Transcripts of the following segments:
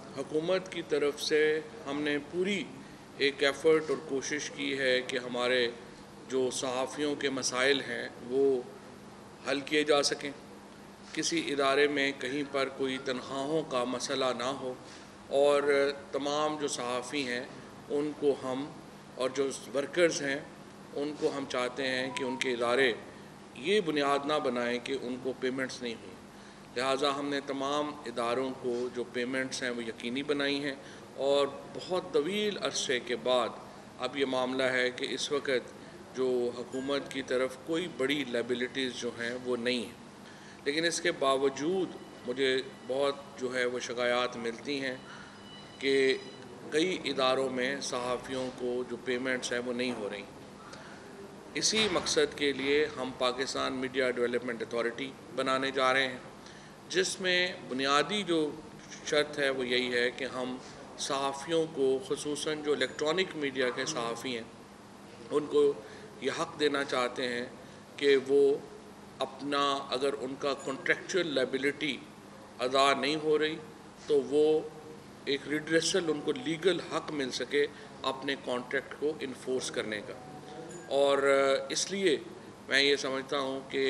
हुकूमत की तरफ से हमने पूरी एक एफ़र्ट और कोशिश की है कि हमारे जो सहाफ़ियों के मसाइल हैं वो हल किए जा सकें, किसी इदारे में कहीं पर कोई तनख्वाहों का मसला ना हो और तमाम जो सहाफ़ी हैं उनको हम और जो वर्कर्स हैं उनको हम चाहते हैं कि उनके इदारे ये बुनियाद ना बनाएं कि उनको पेमेंट्स नहीं हुई। लिहाजा हमने तमाम इदारों को जो पेमेंट्स हैं वो यकीनी बनाई हैं और बहुत तवील अरसे के बाद अब ये मामला है कि इस वक्त जो हुकूमत की तरफ कोई बड़ी लायबिलिटीज़ जो हैं वो नहीं हैं, लेकिन इसके बावजूद मुझे बहुत जो है वो शिकायत मिलती हैं कि कई इदारों में सहाफ़ियों को जो पेमेंट्स हैं वो नहीं हो रही। इसी मकसद के लिए हम पाकिस्तान मीडिया डेवलपमेंट अथॉरिटी बनाने जा रहे हैं, जिसमें बुनियादी जो शर्त है वो यही है कि हम सहाफ़ियों को ख़ुसूसन जो इलेक्ट्रॉनिक मीडिया के सहाफ़ी हैं उनको ये हक़ देना चाहते हैं कि वो अपना अगर उनका कॉन्ट्रैक्चुअल लायबिलिटी अदा नहीं हो रही तो वो एक रिड्रेसल उनको लीगल हक़ मिल सके अपने कॉन्ट्रैक्ट को इन्फोर्स करने का। और इसलिए मैं ये समझता हूँ कि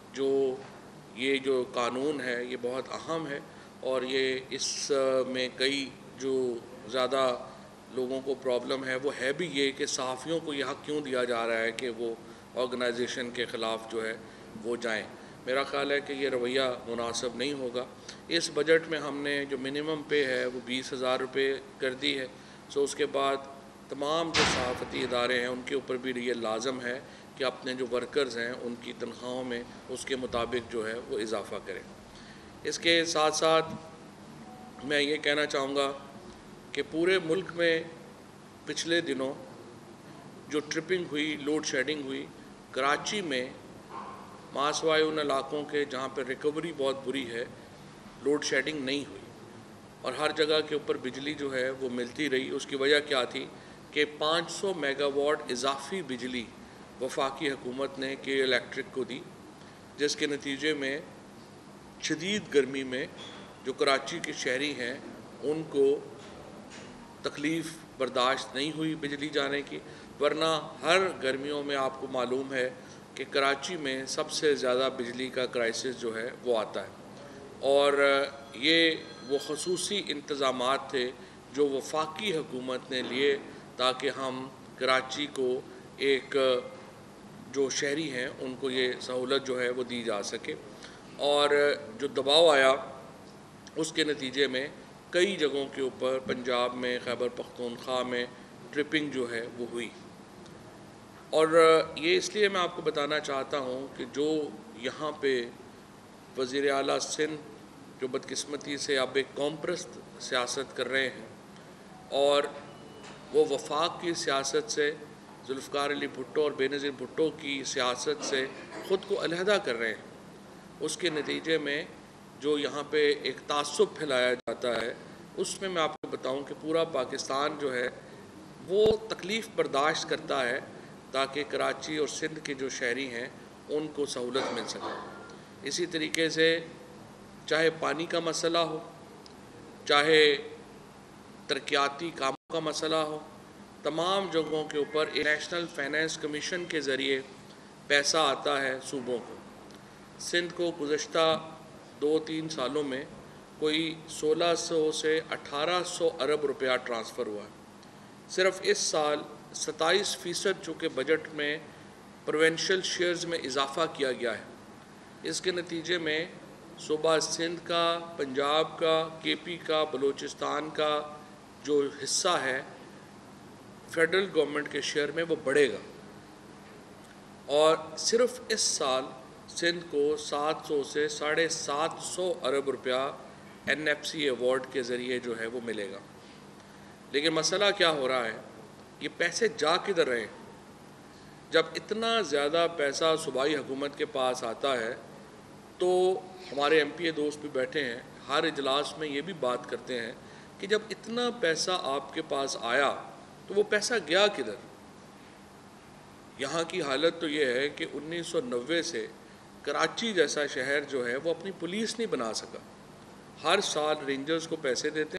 ये जो कानून है ये बहुत अहम है और ये में कई जो ज़्यादा लोगों को प्रॉब्लम है वो है भी ये कि सहाफ़ियों को यह हक़ क्यों दिया जा रहा है कि वो ऑर्गेनाइजेशन के ख़िलाफ़ जो है वो जाएं। मेरा ख़्याल है कि ये रवैया मुनासिब नहीं होगा। इस बजट में हमने जो मिनिमम पे है वो 20,000 रुपये कर दी है। उसके बाद तमाम जो सहाफ़ती इदारे हैं उनके ऊपर भी ये लाज़म है कि अपने जो वर्कर्स हैं उनकी तनख्वाहों में उसके मुताबिक जो है वो इजाफ़ा करें। इसके साथ साथ मैं ये कहना चाहूँगा कि पूरे मुल्क में पिछले दिनों जो ट्रिपिंग हुई, लोड शेडिंग हुई, कराची में मासवाई उन इलाकों के जहाँ पर रिकवरी बहुत बुरी है लोड शेडिंग नहीं हुई और हर जगह के ऊपर बिजली जो है वो मिलती रही। उसकी वजह क्या थी कि 500 मेगावाट इजाफी बिजली वफाकी हुकूमत ने के इलेक्ट्रिक को दी, जिसके नतीजे में शदीद गर्मी में जो कराची के शहरी हैं उनको तकलीफ़ बर्दाश्त नहीं हुई बिजली जाने की। वरना हर गर्मियों में आपको मालूम है कि कराची में सबसे ज़्यादा बिजली का क्राइसिस जो है वो आता है और ये वो ख़ुसूसी इंतज़ामात थे जो वफाकी हुकूमत ने लिए ताकि हम कराची को एक जो शहरी हैं उनको ये सहूलत जो है वो दी जा सके। और जो दबाव आया उसके नतीजे में कई जगहों के ऊपर पंजाब में, खैबर पख्तूनख्वा में ट्रिपिंग जो है वो हुई। और ये इसलिए मैं आपको बताना चाहता हूँ कि जो यहाँ पे वज़ीर आला सिंध जो बदकिस्मती से अब एक कॉमप्रस्त सियासत कर रहे हैं और वो वफाक की सियासत से, जुल्फ़िकार अली भुट्टो और बेनज़ीर भुट्टो की सियासत से ख़ुद को अलहदा कर रहे हैं, उसके नतीजे में जो यहाँ पे एक तासुब फैलाया जाता है उसमें मैं आपको बताऊं कि पूरा पाकिस्तान जो है वो तकलीफ़ बर्दाश्त करता है ताकि कराची और सिंध के जो शहरी हैं उनको सहूलत मिल सके। इसी तरीके से चाहे पानी का मसला हो, चाहे तरक्याती कामों का मसला हो, तमाम जगहों के ऊपर नेशनल फाइनेंस कमीशन के ज़रिए पैसा आता है सूबों को। सिंध को गुज़श्ता 2-3 सालों में कोई 1600 से 1800 अरब रुपया ट्रांसफ़र हुआ है। सिर्फ़ इस साल 27% चूँकि बजट में प्रोविंशियल शेयर्स में इजाफ़ा किया गया है, इसके नतीजे में सूबा सिंध का, पंजाब का, केपी का, बलूचिस्तान का जो हिस्सा है फेडरल गवर्नमेंट के शेयर में वो बढ़ेगा। और सिर्फ़ इस साल सिंध को 700 से 750 अरब रुपया NFC अवार्ड के ज़रिए जो है वो मिलेगा। लेकिन मसला क्या हो रहा है, ये पैसे जा किधर रहे हैं? जब इतना ज़्यादा पैसा सूबाई हुकूमत के पास आता है तो हमारे MPA दोस्त भी बैठे हैं, हर इजलास में ये भी बात करते हैं कि जब इतना पैसा आपके पास आया तो वो पैसा गया किधर? यहाँ की हालत तो ये है कि 1990 से कराची जैसा शहर जो है वो अपनी पुलिस नहीं बना सका। हर साल रेंजर्स को पैसे देते हैं